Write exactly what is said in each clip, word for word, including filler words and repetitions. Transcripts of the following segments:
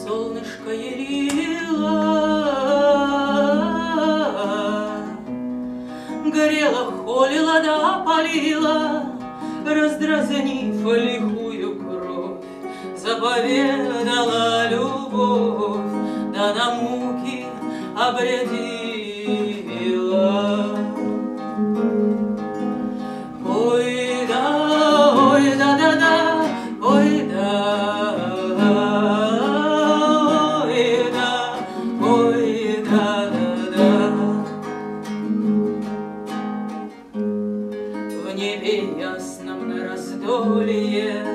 солнышко ярило, горело, холило да опалило, раздразнив лихую кровь, заповедала любовь, да на муки обрядила. Ой да, ой да да да, ой да, ой да, ой да да да. В небе ясном на раздолье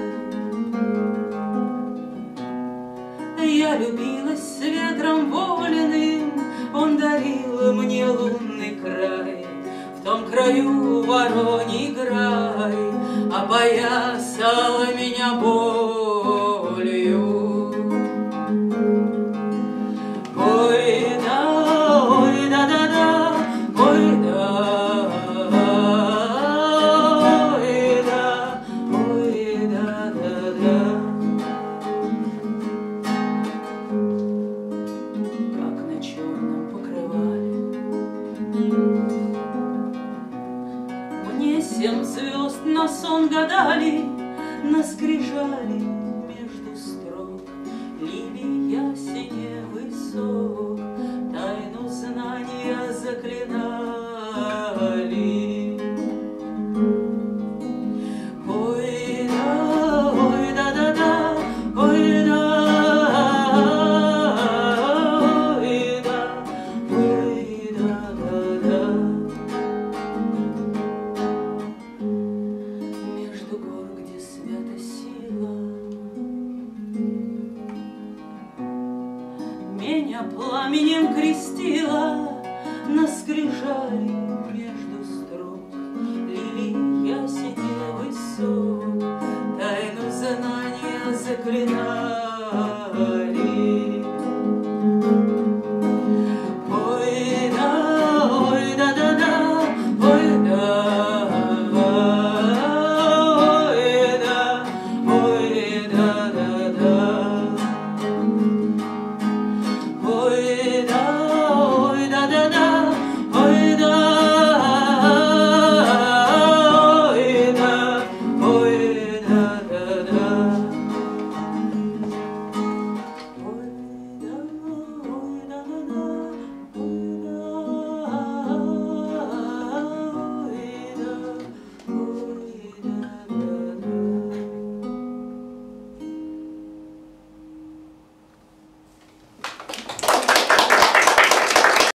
я любилась с ветром вольным, он дарил мне лунный край. В том краю вороний грай опоясала меня болью. Ой да, ой да да да, ой да, ой да, ой да да да. Как на черном покрывале мне семь звезд на сон гадали, на скрижали между строк лилий ясенев высок, тайну знания заклинали. Ой да, ой да да да, ой да, ой да, ой да да да. Между гор, где свята сила, меня пламенем крестила, на скрижали между строк лилий ясенев высок, тайну знания заклинали.